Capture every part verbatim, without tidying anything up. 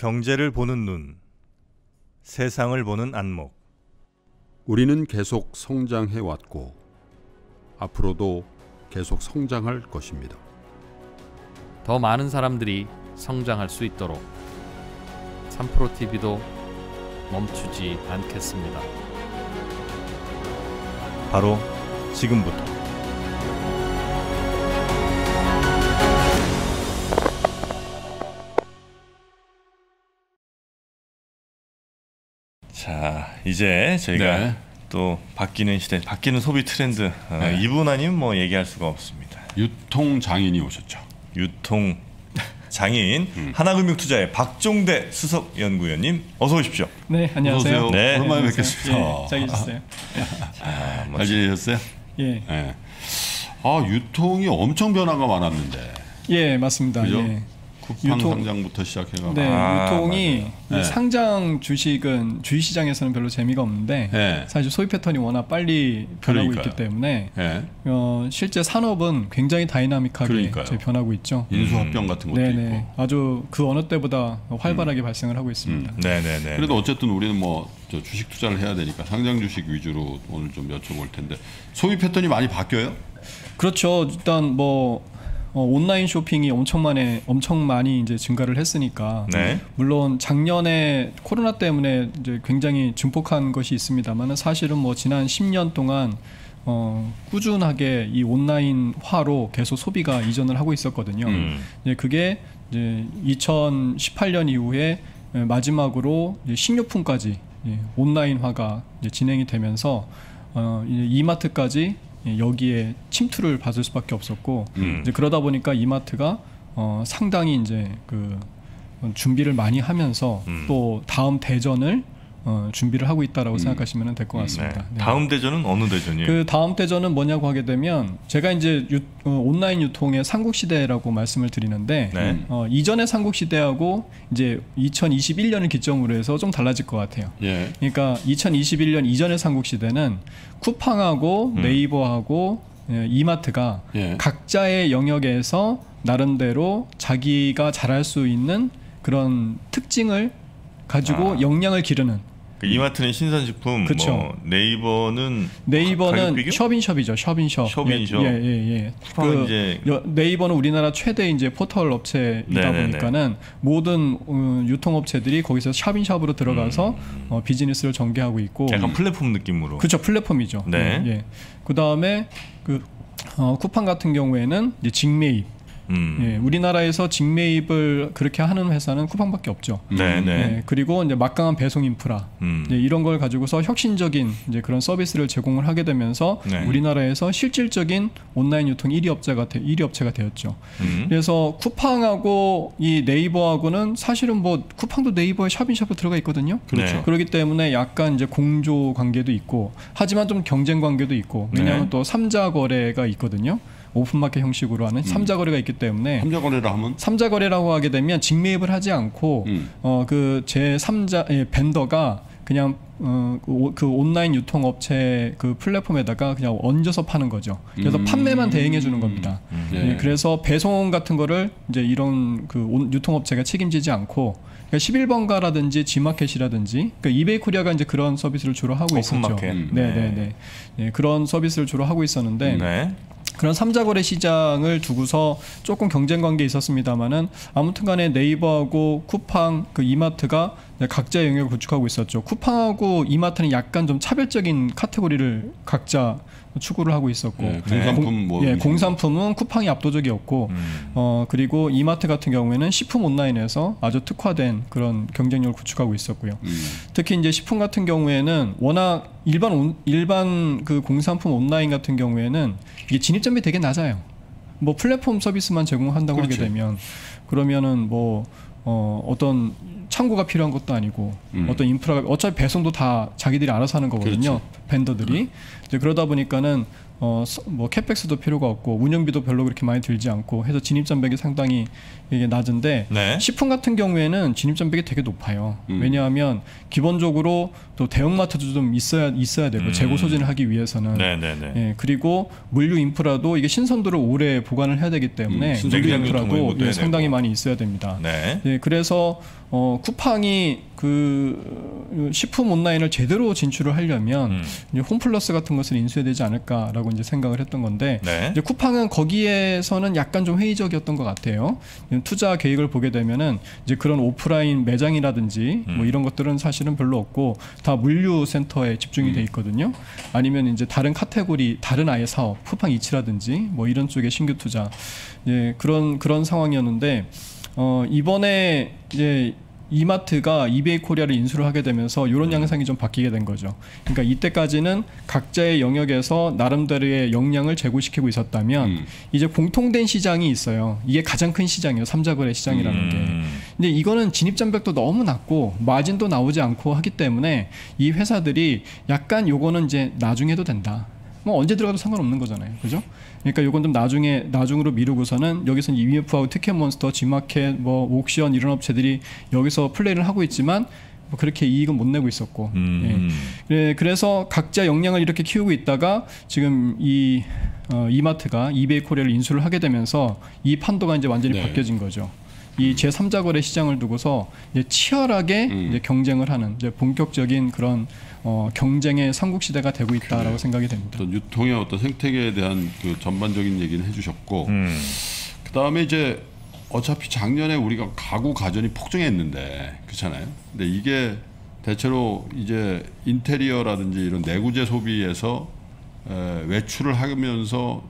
경제를 보는 눈, 세상을 보는 안목. 우리는 계속 성장해 왔고 앞으로도 계속 성장할 것입니다. 더 많은 사람들이 성장할 수 있도록 삼프로티비도 멈추지 않겠습니다. 바로 지금부터. 자, 이제 저희가 네. 또 바뀌는 시대, 바뀌는 소비 트렌드 어, 네. 이분 아니면 뭐 얘기할 수가 없습니다. 유통 장인이 오셨죠. 유통 장인 음. 하나금융투자의 박종대 수석 연구위원님, 어서 오십시오. 네, 안녕하세요. 어서 오세요. 네. 오랜만에 뵙겠습니다. 예, 잘 계셨어요? 자, 뭐 잘 지내셨어요? 예. 네. 아, 유통이 엄청 변화가 많았는데. 예, 맞습니다. 그죠? 예. 쿠팡 유통, 상장부터 시작해가. 네, 아, 유통이 네. 상장 주식은 주식시장에서는 별로 재미가 없는데 네. 사실 소비 패턴이 워낙 빨리 변하고 그러니까요. 있기 때문에 네. 어, 실제 산업은 굉장히 다이나믹하게 이제 변하고 있죠. 인수합병 같은 것도 네네. 있고. 아주 그 어느 때보다 활발하게 음. 발생을 하고 있습니다. 음. 네네네. 그래도 어쨌든 우리는 뭐 저 주식 투자를 해야 되니까 상장 주식 위주로 오늘 좀 여쭤볼 텐데, 소비 패턴이 많이 바뀌어요? 그렇죠. 일단 뭐 어, 온라인 쇼핑이 엄청 많이 엄청 많이 이제 증가를 했으니까 네. 물론 작년에 코로나 때문에 이제 굉장히 증폭한 것이 있습니다만 사실은 뭐 지난 십 년 동안 어, 꾸준하게 이 온라인화로 계속 소비가 이전을 하고 있었거든요. 음. 이제 그게 이제 이천십팔 년 이후에 마지막으로 이제 식료품까지 이제 온라인화가 이제 진행이 되면서 어, 이제 이마트까지 여기에 침투를 받을 수밖에 없었고 음. 이제 그러다 보니까 이마트가 어, 상당히 이제 그 준비를 많이 하면서 음. 또 다음 대전을 어, 준비를 하고 있다라고 음. 생각하시면 될 것 같습니다. 네. 네. 다음 대전은 어느 대전이에요? 그 다음 대전은 뭐냐고 하게 되면 제가 이제 유, 어, 온라인 유통의 삼국시대라고 말씀을 드리는데 네. 어, 이전의 삼국시대하고 이제 이천이십일 년을 기점으로 해서 좀 달라질 것 같아요. 예. 그러니까 이천이십일 년 이전의 삼국시대는 쿠팡하고 음. 네이버하고 예, 이마트가 예. 각자의 영역에서 나름대로 자기가 잘할 수 있는 그런 특징을 가지고 아. 역량을 기르는. 그 이마트는 신선식품, 그쵸. 뭐 네이버는 네이버는 가격 비교? 셔빈숍이죠. 셔빈숍. 셔빈숍. 예, 예, 예. 쿠팡은 그 이제 여, 네이버는 우리나라 최대 이제 포털 업체이다 네네네. 보니까는 모든 어, 유통업체들이 거기서 샵인샵으로 들어가서 음. 어, 비즈니스를 전개하고 있고. 약간 플랫폼 느낌으로. 그렇죠. 플랫폼이죠. 네. 예. 예. 그 다음에 그 어, 쿠팡 같은 경우에는 이제 직매입. 음. 예, 우리나라에서 직매입을 그렇게 하는 회사는 쿠팡밖에 없죠. 네네. 예, 그리고 이제 막강한 배송 인프라 음. 예, 이런 걸 가지고서 혁신적인 이제 그런 서비스를 제공을 하게 되면서 네. 우리나라에서 실질적인 온라인 유통 일 위 업체가 되, 일 위 업체가 되었죠. 음. 그래서 쿠팡하고 이 네이버하고는 사실은 뭐 쿠팡도 네이버에 샵인샵으로 들어가 있거든요. 그렇죠. 네. 그렇기 때문에 약간 이제 공조 관계도 있고, 하지만 좀 경쟁 관계도 있고, 왜냐하면 네. 또 삼자 거래가 있거든요. 오픈마켓 형식으로 하는 음. 삼자 거래가 있기 때문에 삼자 거래라 하면 삼자 거래라고 하게 되면 직매입을 하지 않고 음. 어, 그 제삼자 예, 벤더가 그냥 어, 그, 그 온라인 유통 업체 그 플랫폼에다가 그냥 얹어서 파는 거죠. 그래서 음. 판매만 대행해 주는 겁니다. 음. 예. 예, 그래서 배송 같은 거를 이제 이런 그 온- 유통업체가 책임지지 않고 그러니까 십일 번가라든지 지마켓이라든지 그러니까 이베이 코리아가 이제 그런 서비스를 주로 하고 있었죠. 오픈마켓. 음. 네, 네, 네. 예, 그런 서비스를 주로 하고 있었는데 네. 그런 삼자 거래 시장을 두고서 조금 경쟁 관계에 있었습니다만은 아무튼간에 네이버하고 쿠팡, 그 이마트가 각자의 영역을 구축하고 있었죠. 쿠팡하고 이마트는 약간 좀 차별적인 카테고리를 각자 추구를 하고 있었고, 예, 공산품 공, 뭐 예, 음식. 공산품은 쿠팡이 압도적이었고, 음. 어 그리고 이마트 같은 경우에는 식품 온라인에서 아주 특화된 그런 경쟁력을 구축하고 있었고요. 음. 특히 이제 식품 같은 경우에는 워낙 일반 온, 일반 그 공산품 온라인 같은 경우에는 이게 진입점이 되게 낮아요. 뭐 플랫폼 서비스만 제공한다고 그렇죠. 하게 되면 그러면은 뭐 어, 어떤 창고가 필요한 것도 아니고 음. 어떤 인프라가 어차피 배송도 다 자기들이 알아서 하는 거거든요. 그렇죠. 벤더들이. 이제 그러다 보니까는 어, 뭐 캐펙스도 필요가 없고 운영비도 별로 그렇게 많이 들지 않고 해서 진입 장벽이 상당히 이게 낮은데 네. 식품 같은 경우에는 진입 장벽이 되게 높아요. 음. 왜냐하면 기본적으로 또 대형마트도 좀 있어야 있어야 되고 음. 재고 소진을 하기 위해서는 네네네. 예, 그리고 물류 인프라도 이게 신선도를 오래 보관을 해야 되기 때문에 음, 물류 냉장고 인프라도 통보도 예, 해야 상당히 되고. 많이 있어야 됩니다. 네. 예, 그래서 어, 쿠팡이 그 식품 온라인을 제대로 진출을 하려면 음. 이제 홈플러스 같은 것을 인수해야 되지 않을까라고 이제 생각을 했던 건데 네. 이제 쿠팡은 거기에서는 약간 좀 회의적이었던 것 같아요. 투자 계획을 보게 되면은 이제 그런 오프라인 매장이라든지 음. 뭐 이런 것들은 사실은 별로 없고 다 물류 센터에 집중이 음. 돼 있거든요. 아니면 이제 다른 카테고리, 다른 아예 사업, 쿠팡 이츠라든지 뭐 이런 쪽에 신규 투자, 예, 그런 그런 상황이었는데 어, 이번에 이제 이마트가 이베이 코리아를 인수를 하게 되면서 이런 양상이 좀 바뀌게 된 거죠. 그러니까 이때까지는 각자의 영역에서 나름대로의 역량을 제고시키고 있었다면 음. 이제 공통된 시장이 있어요. 이게 가장 큰 시장이에요. 삼자거래 시장이라는 게. 음. 근데 이거는 진입 장벽도 너무 낮고 마진도 나오지 않고 하기 때문에 이 회사들이 약간 요거는 이제 나중에 해도 된다. 뭐 언제 들어가도 상관없는 거잖아요. 그죠? 그러니까 요건 좀 나중에 나중으로 미루고서는 여기서 이엠에프하고 티켓몬스터, G마켓, 뭐 옥션 이런 업체들이 여기서 플레이를 하고 있지만 뭐 그렇게 이익은 못 내고 있었고. 음. 예. 네, 그래서 각자 역량을 이렇게 키우고 있다가 지금 이 어, 이마트가 이베이 코리아를 인수를 하게 되면서 이 판도가 이제 완전히 네. 바뀌어진 거죠. 이 제삼자 거래 시장을 두고서 이제 치열하게 음. 이제 경쟁을 하는 이제 본격적인 그런 어, 경쟁의 삼국 시대가 되고 있다라고 그래요. 생각이 됩니다. 어떤 유통의 어떤 생태계에 대한 그 전반적인 얘기는 해주셨고, 음. 그 다음에 이제 어차피 작년에 우리가 가구 가전이 폭증했는데 그렇잖아요. 근데 이게 대체로 이제 인테리어라든지 이런 내구재 소비에서 에, 외출을 하면서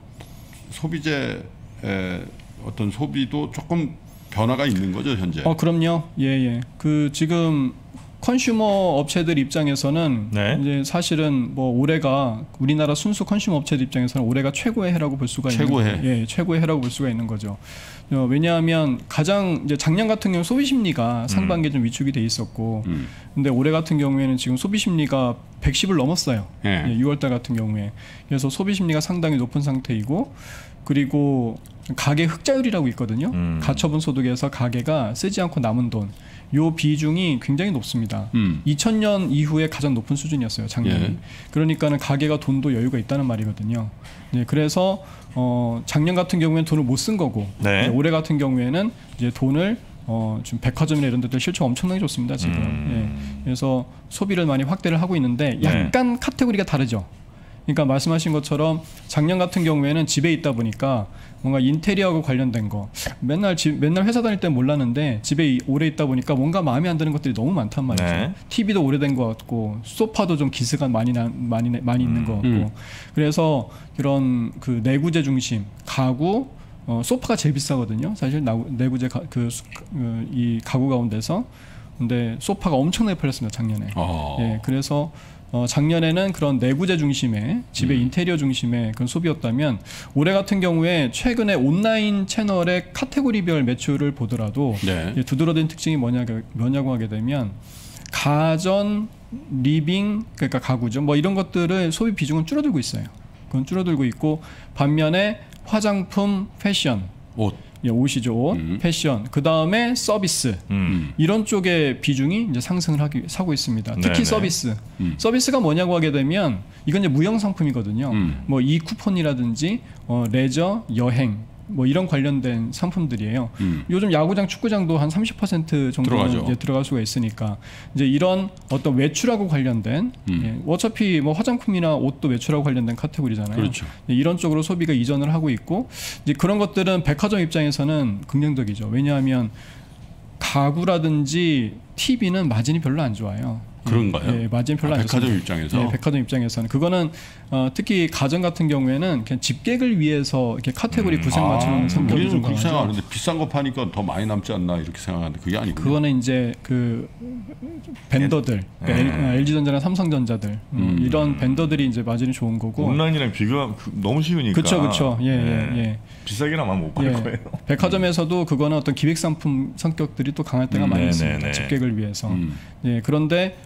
소비재 에, 어떤 소비도 조금 변화가 있는 거죠 현재. 어 그럼요. 예예. 그 지금 컨슈머 업체들 입장에서는 네. 이제 사실은 뭐 올해가 우리나라 순수 컨슈머 업체들 입장에서는 올해가 최고의 해라고 볼 수가 최고의 있는 예, 최고의 해라고 볼 수가 있는 거죠. 어, 왜냐하면 가장 이제 작년 같은 경우 소비 심리가 상반기에 좀 위축이 돼 있었고, 음. 근데 올해 같은 경우에는 지금 소비 심리가 백십을 넘었어요. 예. 예, 유월달 같은 경우에. 그래서 소비 심리가 상당히 높은 상태이고, 그리고 가계 흑자율이라고 있거든요. 음. 가처분 소득에서 가계가 쓰지 않고 남은 돈, 요 비중이 굉장히 높습니다. 음. 이천 년 이후에 가장 높은 수준이었어요, 작년에. 예. 그러니까는 가계가 돈도 여유가 있다는 말이거든요. 네, 그래서 어, 작년 같은 경우에는 돈을 못 쓴 거고, 네. 네, 올해 같은 경우에는 이제 돈을 어, 지금 백화점이나 이런 데들 실적 엄청나게 좋습니다, 지금. 음. 예. 그래서 소비를 많이 확대를 하고 있는데 약간 카테고리가 다르죠. 그러니까 말씀하신 것처럼 작년 같은 경우에는 집에 있다 보니까 뭔가 인테리어하고 관련된 거 맨날 집 맨날 회사 다닐 때 몰랐는데 집에 오래 있다 보니까 뭔가 마음에 안 드는 것들이 너무 많단 말이죠. 네. 티비도 오래된 것 같고 소파도 좀 기스가 많이 나, 많이 많이 있는 것 같고 음. 그래서 그런 그 내구재 중심 가구 어, 소파가 제일 비싸거든요. 사실 나, 내구재 가, 그, 그, 이 가구 가운데서 근데 소파가 엄청나게 팔렸습니다 작년에. 어. 예, 그래서 어, 작년에는 그런 내구재 중심의 집의 음. 인테리어 중심의 그런 소비였다면 올해 같은 경우에 최근에 온라인 채널의 카테고리별 매출을 보더라도 네. 예, 두드러진 특징이 뭐냐, 뭐냐고 하게 되면 가전, 리빙 그러니까 가구죠. 뭐 이런 것들을 소비 비중은 줄어들고 있어요. 그건 줄어들고 있고 반면에 화장품, 패션, 옷. 예, 옷이죠, 옷, 음. 패션, 그 다음에 서비스. 음. 이런 쪽의 비중이 이제 상승을 하기 사고 있습니다. 특히 네네. 서비스. 음. 서비스가 뭐냐고 하게 되면 이건 이제 무형 상품이거든요. 음. 뭐 이 쿠폰이라든지 어, 레저, 여행 뭐 이런 관련된 상품들이에요. 음. 요즘 야구장, 축구장도 한 삼십 퍼센트 정도는 들어가죠. 이제 들어갈 수가 있으니까 이제 이런 어떤 외출하고 관련된 음. 예, 어차피 뭐 화장품이나 옷도 외출하고 관련된 카테고리잖아요. 그렇죠. 예, 이런 쪽으로 소비가 이전을 하고 있고 이제 그런 것들은 백화점 입장에서는 긍정적이죠. 왜냐하면 가구라든지 티비는 마진이 별로 안 좋아요. 그런가요? 예, 마진 별로 아, 안 백화점 좋습니다. 입장에서? 예, 백화점 입장에서는 그거는 어, 특히 가전 같은 경우에는 그냥 집객을 위해서 이렇게 카테고리 음. 구색 맞추는 성격이 우리는 좀 그렇게 강하죠. 생각하는데 비싼 거 파니까 더 많이 남지 않나 이렇게 생각하는데 그게 아니고. 그거는 이제 그 벤더들, 그러니까 음. 엘지전자나 삼성전자들 음, 음. 이런 벤더들이 이제 마진이 좋은 거고. 온라인이랑 비교가 그- 너무 쉬우니까. 그렇죠, 그렇죠. 예, 네. 예, 예. 비싸게는 아마 못 팔 예. 거예요. 백화점에서도 그거는 어떤 기획 상품 성격들이 또 강할 때가 음, 많이 네네네. 있습니다. 집객을 위해서. 음. 예, 그런데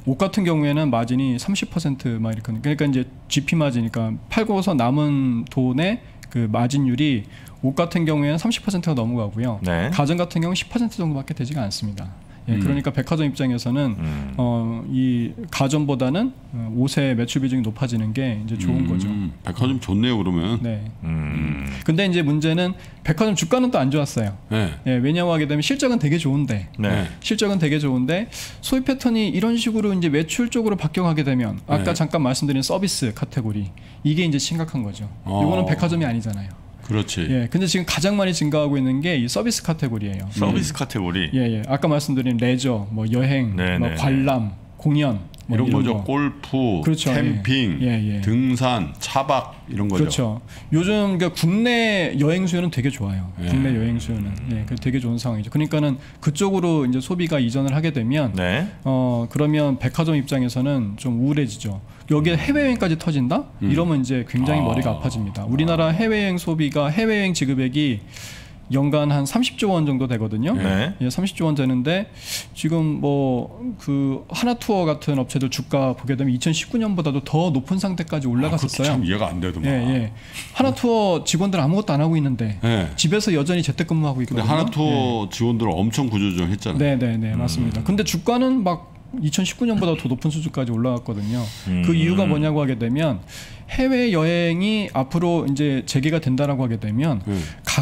옷 같은 경우에는 마진이 삼십 퍼센트막 이렇게 그러니까 이제 지피 마진이니까 팔고서 남은 돈의 그 마진율이 옷 같은 경우에는 삼십 퍼센트가 넘어가고요. 네. 가전 같은 경우는 십 퍼센트 정도밖에 되지가 않습니다. 예, 음. 그러니까 백화점 입장에서는 음. 어, 이 가전보다는 옷의 매출 비중이 높아지는 게 이제 좋은 음, 거죠. 백화점 좋네요 그러면. 네. 음. 근데 이제 문제는 백화점 주가는 또 안 좋았어요. 네. 예, 왜냐고 하게 되면 실적은 되게 좋은데 네. 실적은 되게 좋은데 소비 패턴이 이런 식으로 이제 매출 쪽으로 바뀌어가게 되면 아까 네. 잠깐 말씀드린 서비스 카테고리 이게 이제 심각한 거죠. 어. 이거는 백화점이 아니잖아요. 그렇지. 예, 근데 지금 가장 많이 증가하고 있는 게 이 서비스 카테고리예요. 서비스 카테고리. 예, 예. 아까 말씀드린 레저, 뭐 여행, 네, 뭐 네, 관람, 공연 뭐 이런 거죠. 거. 골프, 그렇죠. 캠핑, 예, 예, 예. 등산, 차박 이런 거죠. 그렇죠. 요즘 그러니까 국내 여행 수요는 되게 좋아요. 예. 국내 여행 수요는 예, 그 되게 좋은 상황이죠. 그러니까는 그쪽으로 이제 소비가 이전을 하게 되면 네. 어 그러면 백화점 입장에서는 좀 우울해지죠. 여기에 해외여행까지 터진다? 음. 이러면 이제 굉장히 아. 머리가 아파집니다. 우리나라 해외여행 소비가 해외여행 지급액이 연간 한 삼십조 원 정도 되거든요. 네. 예, 삼십조 원 되는데 지금 뭐 그 하나투어 같은 업체들 주가 보게 되면 이천십구 년보다도 더 높은 상태까지 아, 그것도 올라갔었어요. 참 이해가 안 되더만. 예, 예. 하나투어 직원들 아무것도 안 하고 있는데 예. 집에서 여전히 재택근무하고 근데 있거든요. 하나투어 직원들 엄청 구조조정했잖아요. 네, 네, 네, 맞습니다. 근데 주가는 막 이천십구 년보다 더 높은 수준까지 올라갔거든요. 음. 그 이유가 뭐냐고 하게 되면 해외 여행이 앞으로 이제 재개가 된다라고 하게 되면 음.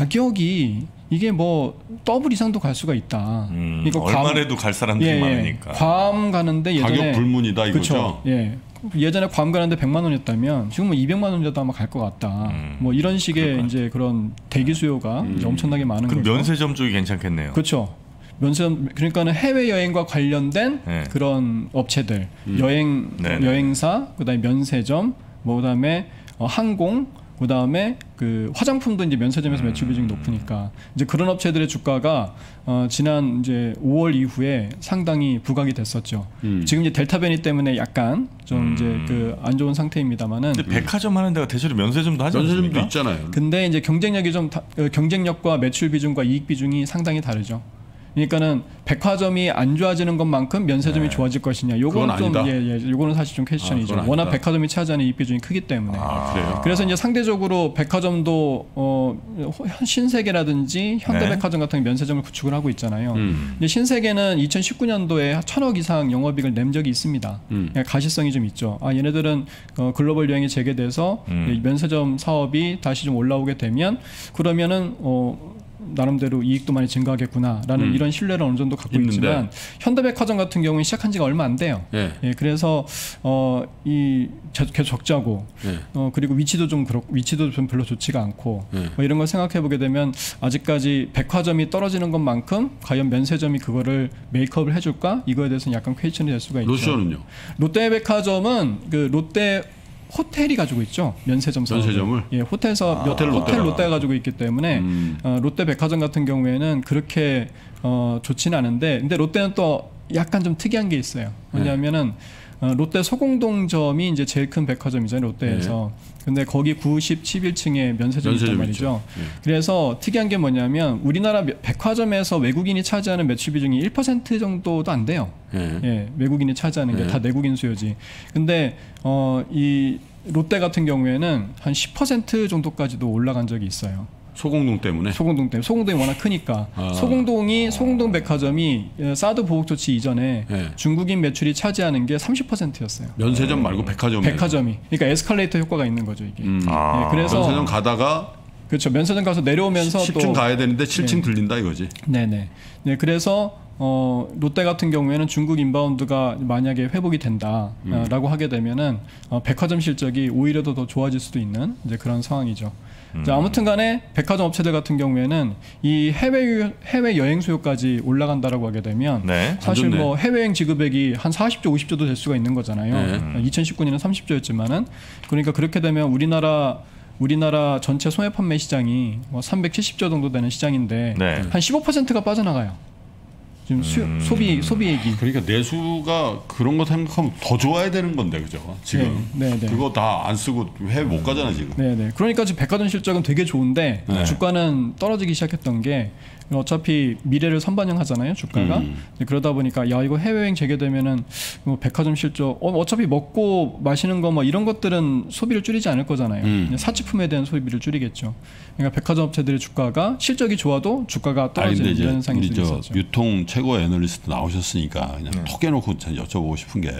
가격이 이게 뭐 더블 이상도 갈 수가 있다. 음. 이거 괌- 얼마래도 갈 사람들이 예, 예. 많으니까. 괌 가는데 예전에 가격 불문이다 이거죠. 그쵸? 예. 예전에 괌 가는데 백만 원이었다면 지금 뭐 이백만 원이라도 아마 갈 것 같다. 음. 뭐 이런 식의 이제 그런 대기 수요가 음. 이제 엄청나게 많은 그럼 거죠. 면세점 쪽이 괜찮겠네요. 그렇죠. 면세점 그러니까는 해외 여행과 관련된 네. 그런 업체들, 음. 여행 네네. 여행사, 그다음에 면세점, 뭐 그다음에 어, 항공, 그다음에 그 화장품도 이제 면세점에서 매출 비중이 높으니까 이제 그런 업체들의 주가가 어, 지난 이제 오월 이후에 상당히 부각이 됐었죠. 음. 지금 이제 델타 변이 때문에 약간 좀 음. 이제 그 안 좋은 상태입니다만은 근데 백화점 하는 데가 대체로 면세점도 하지 면세점도 않습니까? 있잖아요. 근데 이제 경쟁력이 좀 다, 어, 경쟁력과 매출 비중과 이익 비중이 상당히 다르죠. 그러니까는 백화점이 안 좋아지는 것만큼 면세점이 네. 좋아질 것이냐. 그건 요거는 좀 아니다. 예, 예. 요거는 사실 좀 아, 퀘스천이죠. 그건 워낙 아니다. 백화점이 차지하는 이익 비중이 크기 때문에. 아, 그래요? 그래서 이제 상대적으로 백화점도 어, 신세계라든지 현대백화점 같은 면세점을 구축을 하고 있잖아요. 음. 이제 신세계는 이천십구 년도에 천억 이상 영업이익을 낸 적이 있습니다. 음. 예, 가시성이 좀 있죠. 아 얘네들은 어, 글로벌 여행이 재개돼서 음. 이 면세점 사업이 다시 좀 올라오게 되면 그러면은 어, 나름대로 이익도 많이 증가하겠구나라는 음. 이런 신뢰를 어느 정도 갖고 있는데. 있지만 현대백화점 같은 경우는 시작한 지가 얼마 안 돼요. 예. 예, 그래서 어, 이 계속 적자고 예. 어, 그리고 위치도 좀 그렇 위치도 좀 별로 좋지가 않고 예. 뭐 이런 걸 생각해 보게 되면 아직까지 백화점이 떨어지는 것만큼 과연 면세점이 그거를 메이크업을 해줄까 이거에 대해서는 약간 퀘스천이 될 수가 있죠. 로션은요? 롯데백화점은 그 롯데 호텔이 가지고 있죠 면세점 사업을. 면세점을? 예 호텔에서 아, 호텔, 호텔 호텔 롯데가. 롯데가 가지고 있기 때문에 음. 어, 롯데백화점 같은 경우에는 그렇게 어, 좋지는 않은데 근데 롯데는 또 약간 좀 특이한 게 있어요. 왜냐하면은 어, 롯데 소공동점이 이제 제일 큰 백화점이잖아요 롯데에서. 근데 거기 구십칠 층에 면세점이 있단 면세점 말이죠. 있죠. 예. 그래서 특이한 게 뭐냐면 우리나라 백화점에서 외국인이 차지하는 매출 비중이 일 퍼센트 정도도 안 돼요. 예. 예, 외국인이 차지하는 게 네. 다 내국인 수요지. 근데 어, 이 롯데 같은 경우에는 한 십 퍼센트 정도까지도 올라간 적이 있어요. 소공동 때문에. 소공동 때문에 소공동이 워낙 크니까 아. 소공동이 소공동 백화점이 사드 보복 조치 이전에 예. 중국인 매출이 차지하는 게 삼십 퍼센트였어요. 면세점 말고 백화점. 백화점이. 그러니까 에스컬레이터 효과가 있는 거죠 이게. 음. 아. 예, 그래서 면세점 가다가 그렇죠. 면세점 가서 내려오면서 십 또 층 가야 되는데 칠 층 네. 들린다 이거지. 네네. 네, 그래서 어, 롯데 같은 경우에는 중국 인바운드가 만약에 회복이 된다라고 음. 하게 되면은 어, 백화점 실적이 오히려 더, 더 좋아질 수도 있는 이제 그런 상황이죠. 음. 자, 아무튼간에 백화점 업체들 같은 경우에는 이 해외 해외 여행 수요까지 올라간다라고 하게 되면 네. 사실 좋네. 뭐 해외여행 지급액이 한 사십조, 오십조도 될 수가 있는 거잖아요. 네. 이천십구 년은 삼십조였지만은 그러니까 그렇게 되면 우리나라 우리나라 전체 소매 판매 시장이 뭐 삼백칠십조 정도 되는 시장인데 네. 한 십오 퍼센트가 빠져나가요. 지금 수, 음. 소비 소비액이. 그러니까 내수가 그런 거 생각하면 더 좋아야 되는 건데 그죠? 지금 네, 네, 네. 그거 다 안 쓰고 해외 못 가잖아 지금. 네네. 그러니까 지금 백화점 실적은 되게 좋은데 네. 주가는 떨어지기 시작했던 게 어차피 미래를 선반영하잖아요, 주가가. 음. 그러다 보니까 야 이거 해외여행 재개되면은 뭐 백화점 실적 어, 어차피 먹고 마시는 거 뭐 이런 것들은 소비를 줄이지 않을 거잖아요. 음. 사치품에 대한 소비를 줄이겠죠. 그러니까 백화점 업체들의 주가가 실적이 좋아도 주가가 떨어지는 아니, 이런 현상이 우리 저 있었죠. 유통 최고 애널리스트 나오셨으니까 그냥 네. 톡 해놓고 여쭤보고 싶은 게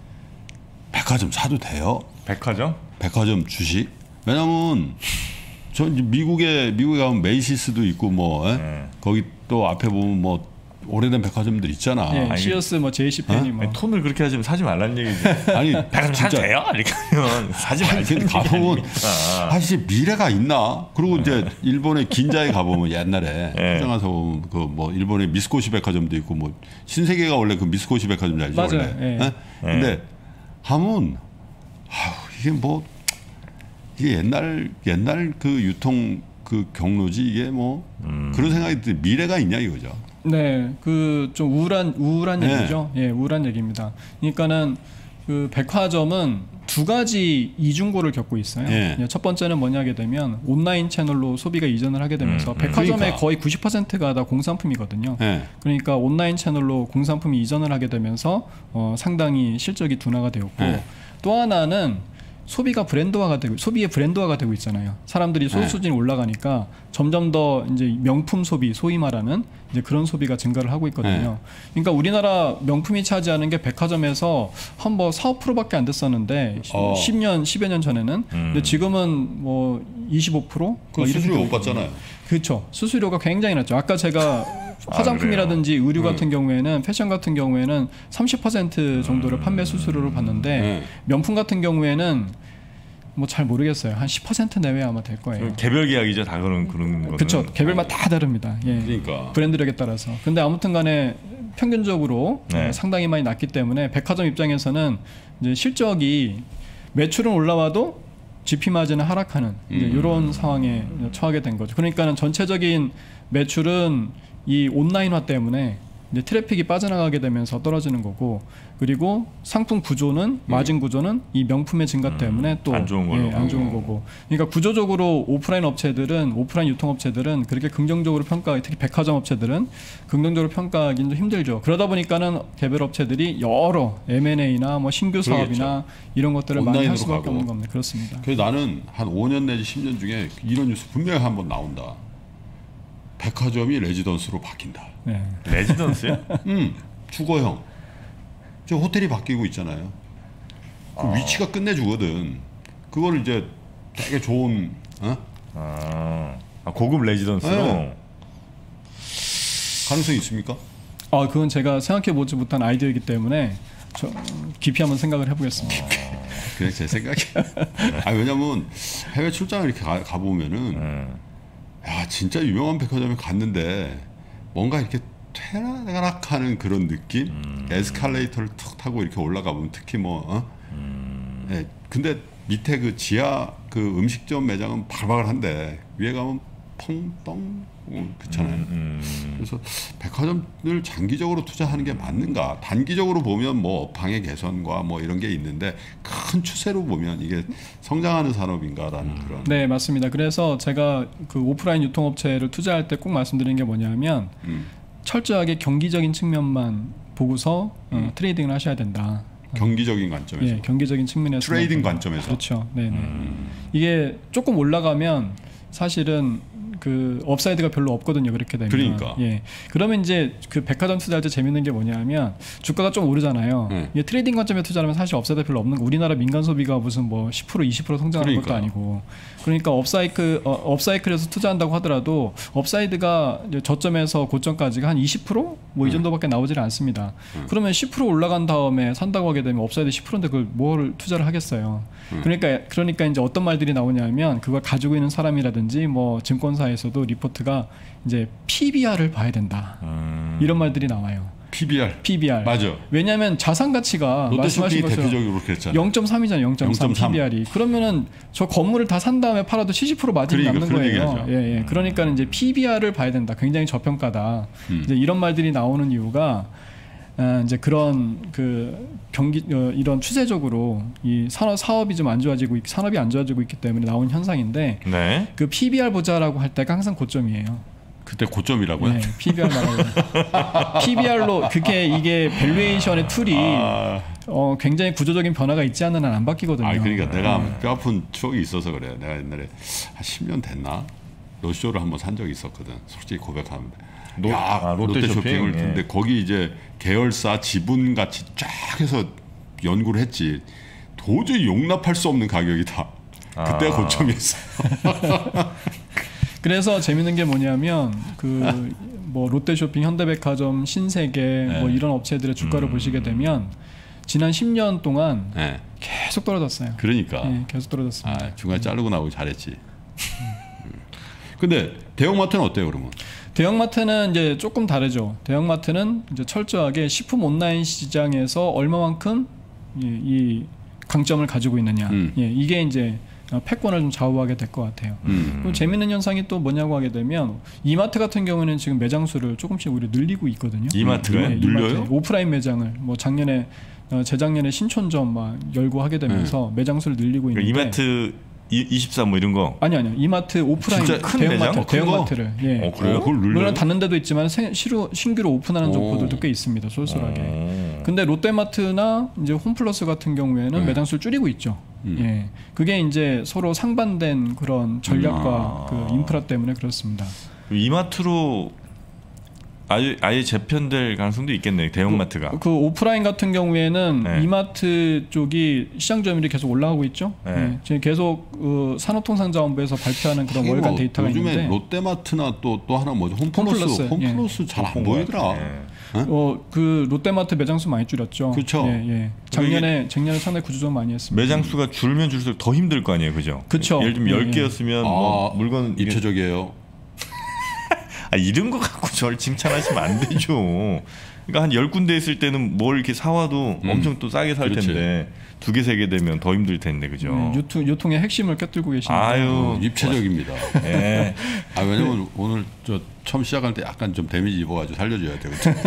백화점 사도 돼요? 백화점? 백화점 주식? 왜냐면 저 이제 미국에 미국에 가면 메이시스도 있고 뭐 에? 네. 거기 또 앞에 보면 뭐 오래된 백화점들 있잖아. 예, 아니, 시어스, 뭐 제이씨펜이 뭐. 아니, 톤을 그렇게 하시면 사지 말라는 얘기지. 아니 백화점 사도 진짜 돼요? 이렇게 하면 사지 아니, 말라는 얘기 가보면 아닙니까? 사실 미래가 있나? 그리고 이제 일본의 긴자에 가보면 옛날에 네. 시장 가서 보면 그 뭐 일본의 미스코시 백화점도 있고 뭐 신세계가 원래 그 미스코시 백화점 알죠? 맞아요. 원래. 예. 예? 근데 하면 아우 이게 뭐 이게 옛날 옛날 그 유통 그 경로지 이게 뭐 음. 그런 생각이 들 미래가 있냐 이거죠. 네, 그 좀 우울한 우울한 네. 얘기죠. 예, 우울한 얘기입니다. 그러니까는 그 백화점은 두 가지 이중고를 겪고 있어요. 예. 예, 첫 번째는 뭐냐게 되면 온라인 채널로 소비가 이전을 하게 되면서 음, 음. 백화점의 그러니까. 거의 구십 퍼센트가 다 공산품이거든요. 예. 그러니까 온라인 채널로 공산품이 이전을 하게 되면서 어, 상당히 실적이 둔화가 되었고 네. 또 하나는 소비가 브랜드화가 되고 소비의 브랜드화가 되고 있잖아요. 사람들이 소비 네. 수준이 올라가니까 점점 더 이제 명품 소비, 소위 말하는 이제 그런 소비가 증가를 하고 있거든요. 그러니까 우리나라 명품이 차지하는 게 백화점에서 한 뭐 사, 오 퍼센트밖에 안 됐었는데 어. 십 년, 십여 년 전에는 음. 근데 지금은 뭐 이십오 퍼센트 그 뭐 이렇게 수수료 되고 못 받잖아요. 그렇죠. 수수료가 굉장히 낮죠. 아까 제가 아, 화장품이라든지 의류 네. 같은 경우에는 패션 같은 경우에는 삼십 퍼센트 정도를 음. 판매 수수료를 받는데 네. 명품 같은 경우에는 뭐 잘 모르겠어요. 한 십 퍼센트 내외 아마 될 거예요. 개별 계약이죠. 다 그런 그런 거는. 그렇죠. 개별마다 다 다릅니다. 예. 그러니까. 브랜드력에 따라서. 근데 아무튼 간에 평균적으로 네. 어, 상당히 많이 낮기 때문에 백화점 입장에서는 이제 실적이 매출은 올라와도 지피 마진은 하락하는 이제 음. 이런 상황에 처하게 된 거죠. 그러니까는 전체적인 매출은 이 온라인화 때문에 이제 트래픽이 빠져나가게 되면서 떨어지는 거고, 그리고 상품 구조는 마진 구조는 이 명품의 증가 때문에 또 안 좋은 걸로 예, 안 좋은 가고. 거고. 그러니까 구조적으로 오프라인 업체들은 오프라인 유통업체들은 그렇게 긍정적으로 평가, 특히 백화점 업체들은 긍정적으로 평가하기는 좀 힘들죠. 그러다 보니까는 개별 업체들이 여러 엠 앤 에이나 뭐 신규 사업이나 이런 것들을 많이 할 온라인으로 수밖에 가고. 없는 겁니다. 그렇습니다. 그래서 나는 한 오 년 내지 십 년 중에 이런 뉴스 분명히 한번 나온다. 백화점이 레지던스로 바뀐다. 네. 레지던스요? 음, 주거형. 저 호텔이 바뀌고 있잖아요. 그 아. 위치가 끝내주거든. 그거를 이제 되게 좋은 어? 아, 아, 고급 레지던스로. 네. 가능성이 있습니까? 아, 그건 제가 생각해 보지 못한 아이디어이기 때문에 저 깊이 한번 생각을 해보겠습니다. 그냥 제 생각이. 아 왜냐면 해외 출장을 이렇게 가, 가보면은 음. 야 진짜 유명한 백화점에 갔는데 뭔가 이렇게 퇴락하는 그런 느낌? 음. 에스컬레이터를 툭 타고 이렇게 올라가 보면 특히 뭐 어? 음. 예, 근데 밑에 그 지하 그 음식점 매장은 바글바글한데 위에 가면 펑뻥 어, 그렇잖아요. 음, 음. 그래서 백화점을 장기적으로 투자하는 게 맞는가? 단기적으로 보면 뭐 업황의 개선과 뭐 이런 게 있는데 큰 추세로 보면 이게 성장하는 산업인가라는 그런. 네, 맞습니다. 그래서 제가 그 오프라인 유통업체를 투자할 때 꼭 말씀드리는 게 뭐냐면 음, 철저하게 경기적인 측면만 보고서 어, 트레이딩을 하셔야 된다. 경기적인 관점에서. 예, 경기적인 측면에서 트레이딩 관점에서. 그렇죠. 네, 네. 음, 이게 조금 올라가면 사실은 그 업사이드가 별로 없거든요. 그렇게 되면. 그러니까. 예. 그러면 이제 그 백화점 투자할 때 재밌는 게 뭐냐면 주가가 좀 오르잖아요. 네. 이게 트레이딩 관점에 투자하면 사실 업사이드 별로 없는 거. 우리나라 민간 소비가 무슨 뭐 십 퍼센트 이십 퍼센트 성장하는 것도 그러니까요. 아니고. 그러니까 업사이클 어, 업사이클에서 투자한다고 하더라도 업사이드가 이제 저점에서 고점까지가 한 이십 퍼센트 뭐 이 음. 정도밖에 나오질 않습니다. 음. 그러면 십 퍼센트 올라간 다음에 산다고 하게 되면 업사이드 십 퍼센트인데 그걸 뭘 투자를 하겠어요. 음. 그러니까 그러니까 이제 어떤 말들이 나오냐면 그걸 가지고 있는 사람이라든지 뭐 증권사에서도 리포트가 이제 피비알을 봐야 된다. 음. 이런 말들이 나와요. 피비알. 피비알. 맞아. 왜냐하면 자산 가치가 롯데쇼핑이 말씀하신 것처럼 대표적으로 그랬잖아. 영 점 삼이잖아요. 영 점 삼 영 점 삼. 피비알이. 그러면은 저 건물을 다 산 다음에 팔아도 칠십 퍼센트 마진이 그러니까, 남는 그런 거예요. 얘기하죠. 예, 예. 그러니까 이제 피비알을 봐야 된다. 굉장히 저평가다. 음. 이제 이런 말들이 나오는 이유가 아, 이제 그런 그 경기 어, 이런 추세적으로 이 산업 사업이 좀 안 좋아지고 있- 산업이 안 좋아지고 있기 때문에 나온 현상인데 네. 그 피비알 보자라고 할 때가 항상 고점이에요. 그때 고점이라고요? 네, 피비알 말하고 피비알로 그게 이게 밸류에이션의 툴이 아, 어, 굉장히 구조적인 변화가 있지 않는 한 안 바뀌거든요. 아 그러니까 내가 네. 뼈 아픈 추억이 있어서 그래. 내가 옛날에 한 십 년 됐나 롯쇼를 한번 산 적이 있었거든. 솔직히 고백하면. 롯- 야, 아, 롯데, 롯데 쇼핑을 쇼핑? 근데 예. 거기 이제 계열사 지분 같이 쫙 해서 연구를 했지. 도저히 용납할 수 없는 가격이다. 그때가 아. 고점이었어. 그래서 재밌는 게 뭐냐면 그 뭐 롯데쇼핑, 현대백화점, 신세계 네. 뭐 이런 업체들의 주가를 음. 보시게 되면 지난 십 년 동안 네. 계속 떨어졌어요. 그러니까 예, 계속 떨어졌습니다. 아, 중간에 자르고 나오기 잘했지. 음. 근데 대형마트는 어때요, 그러면? 대형마트는 이제 조금 다르죠. 대형마트는 이제 철저하게 식품 온라인 시장에서 얼마만큼 이, 이 강점을 가지고 있느냐. 음. 예, 이게 이제 패권을 좀 좌우하게 될 것 같아요. 음. 그리고 재밌는 현상이 또 뭐냐고 하게 되면 이마트 같은 경우는 지금 매장 수를 조금씩 우리 늘리고 있거든요. 이마트가요? 네, 늘려요? 이마트. 오프라인 매장을 뭐 작년에 어, 재작년에 신촌점 막 열고 하게 되면서 매장 수를 늘리고 있는데 그러니까 이마트 이- 이십삼 뭐 이런 거. 아니 아니요 이마트 오프라인 진짜 큰 대형마트 매장? 큰 거? 대형마트를 예. 어, 그래요? 그걸 늘려요? 물론 닫는 데도 있지만 새, 시로, 신규로 오픈하는 오. 점포들도 꽤 있습니다. 쏠쏠하게. 어. 근데 롯데마트나 이제 홈플러스 같은 경우에는 네. 매장 수를 줄이고 있죠. 음. 예, 그게 이제 서로 상반된 그런 전략과 아. 그 인프라 때문에 그렇습니다. 이마트로 아예 아예 재편될 가능성도 있겠네요. 대형마트가. 그 오프라인 같은 경우에는 네. 이마트 쪽이 시장 점유율이 계속 올라가고 있죠. 네. 예, 지금 계속 어, 산업통상자원부에서 발표하는 그런 하긴 월간 뭐 데이터가 요즘에 있는데 롯데마트나 또 또 하나 뭐죠? 홈플러스. 홈플러스, 홈플러스 잘 안 보이더라. 예. 어, 그 롯데마트 매장 수 많이 줄였죠. 그쵸. 예, 예. 작년에 작년에 상당히 구조조정 많이 했습니다. 매장 수가 줄면 줄수록 더 힘들 거 아니에요, 그죠? 그쵸. 예를 들면 예, 열 예. 개였으면 뭐 아, 물건 이게- 입체적이에요. 아, 이런 거 갖고 저를 칭찬하시면 안 되죠. 그러니까 한 열 군데 있을 때는 뭘 이렇게 사와도 음. 엄청 또 싸게 살 그렇지. 텐데 두 개 세 개 되면 더 힘들 텐데, 그죠? 네, 유통 유통의 핵심을 꿰뚫고 계십니다. 아유, 어, 입체적입니다. 예. 아 왜냐면 오늘 저 처음 시작할 때 약간 좀 데미지 입어가지고 살려줘야 돼. 그쵸?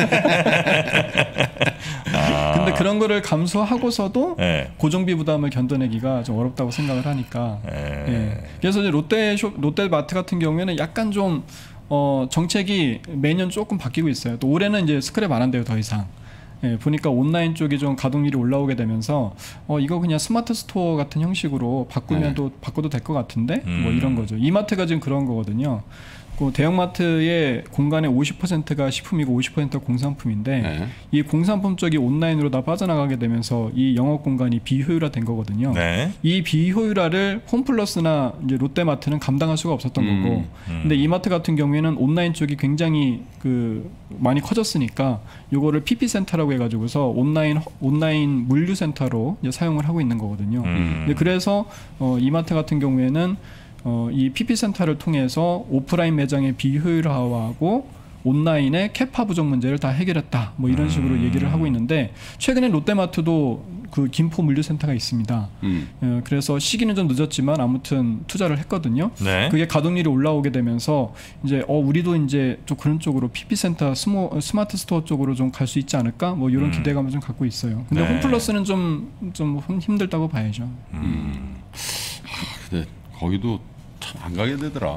근데 그런 거를 감수하고서도 예. 고정비 부담을 견뎌내기가 좀 어렵다고 생각을 하니까. 예. 예. 그래서 이제 롯데 쇼, 롯데마트 같은 경우에는 약간 좀 어, 정책이 매년 조금 바뀌고 있어요. 또 올해는 이제 스크랩 안 한대요, 더 이상. 예, 보니까 온라인 쪽이 좀 가동률이 올라오게 되면서 어 이거 그냥 스마트 스토어 같은 형식으로 바꾸면 네. 또 바꿔도 될 것 같은데 음. 뭐 이런 거죠. 이마트가 지금 그런 거거든요. 그 대형마트의 공간의 오십 퍼센트가 식품이고 오십 퍼센트가 공산품인데 네. 이 공산품 쪽이 온라인으로 다 빠져나가게 되면서 이 영업 공간이 비효율화된 거거든요. 네. 이 비효율화를 홈플러스나 이제 롯데마트는 감당할 수가 없었던 음, 거고, 음. 근데 이마트 같은 경우에는 온라인 쪽이 굉장히 그 많이 커졌으니까 요거를 피피 센터라고 해가지고서 온라인 온라인 물류 센터로 이제 사용을 하고 있는 거거든요. 음. 근데 그래서 어, 이마트 같은 경우에는 어, 이 피피 센터를 통해서 오프라인 매장의 비효율화하고 온라인의 캐파 부족 문제를 다 해결했다. 뭐 이런 식으로 음. 얘기를 하고 있는데 최근에 롯데마트도 그 김포 물류센터가 있습니다. 음. 어, 그래서 시기는 좀 늦었지만 아무튼 투자를 했거든요. 네. 그게 가동률이 올라오게 되면서 이제 어 우리도 이제 좀 그런 쪽으로 피피 센터 스모, 스마트 스토어 쪽으로 좀 갈 수 있지 않을까? 뭐 이런 음. 기대감을 좀 갖고 있어요. 근데 네. 홈플러스는 좀 좀 힘들다고 봐야죠. 음. 아, 근데 거기도 참 안 가게 되더라.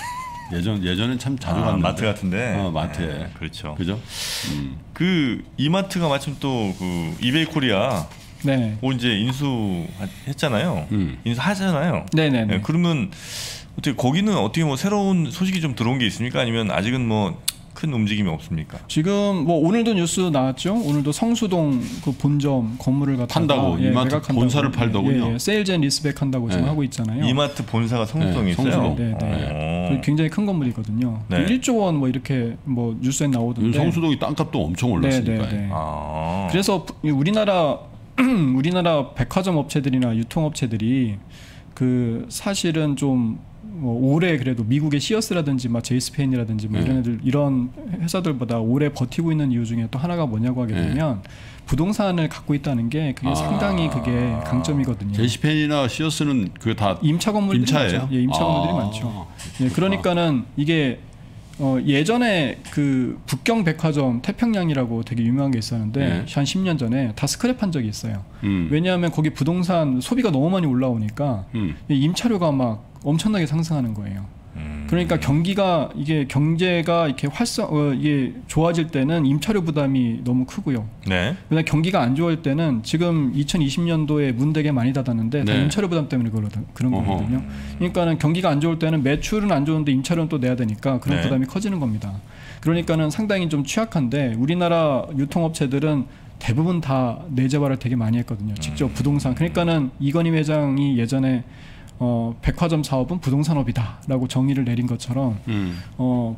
예전 예전엔 참 자주 아, 갔는데. 마트 같은데. 어, 마트에. 네, 그렇죠. 그죠? 음. 그 이마트가 마침 또 그 이베이 코리아 네. 뭐 이제 인수했잖아요. 음. 인수하잖아요. 네네네. 네, 그러면 어떻게 거기는 어떻게 뭐 새로운 소식이 좀 들어온 게 있습니까? 아니면 아직은 뭐 큰 움직임이 없습니까? 지금 뭐 오늘도 뉴스 나왔죠. 오늘도 성수동 그 본점 건물을 갖다가 판다고, 이마트 매각한다고. 본사를 팔더군요. 예, 예. 세일즈 앤 리스백 한다고 지금 네. 하고 있잖아요. 이마트 본사가 성수동에 네, 있어요. 성수동. 네, 네. 어. 굉장히 큰 건물이거든요. 네. 일조 원 뭐 이렇게 뭐 뉴스에 나오던데. 성수동이 땅값도 엄청 올랐으니까. 네, 네, 네. 아. 그래서 부- 우리나라 우리나라 백화점 업체들이나 유통업체들이 그 사실은 좀 뭐 오래 그래도 미국의 시어스라든지 막 제이스페인이라든지 뭐 네. 이런 애들 이런 회사들보다 오래 버티고 있는 이유 중에 또 하나가 뭐냐고 하게 네. 되면 부동산을 갖고 있다는 게 그게 아. 상당히 그게 강점이거든요. 제이시펜이나 시어스는 그게 다 임차 건물들이 임차예요? 많죠. 예, 임차 건물들이 아. 많죠. 예, 그러니까는 이게 어, 예전에 그 북경 백화점 태평양이라고 되게 유명한 게 있었는데 네. 한 십 년 전에 다 스크랩한 적이 있어요. 음. 왜냐하면 거기 부동산 소비가 너무 많이 올라오니까 음. 이 임차료가 막 엄청나게 상승하는 거예요. 음. 그러니까 경기가 이게 경제가 이렇게 활성 어, 이게 좋아질 때는 임차료 부담이 너무 크고요. 네. 그다음에 경기가 안 좋을 때는 지금 이천이십 년도에 문 되게 많이 닫았는데 다 네. 임차료 부담 때문에 그러거든, 그런 어허. 거거든요. 그러니까는 경기가 안 좋을 때는 매출은 안 좋은데 임차료는 또 내야 되니까 그런 네. 부담이 커지는 겁니다. 그러니까는 상당히 좀 취약한데 우리나라 유통업체들은 대부분 다 내재화를 되게 많이 했거든요. 직접 음. 부동산. 그러니까는 이건희 회장이 예전에 어, 백화점 사업은 부동산업이다라고 정의를 내린 것처럼 음. 어,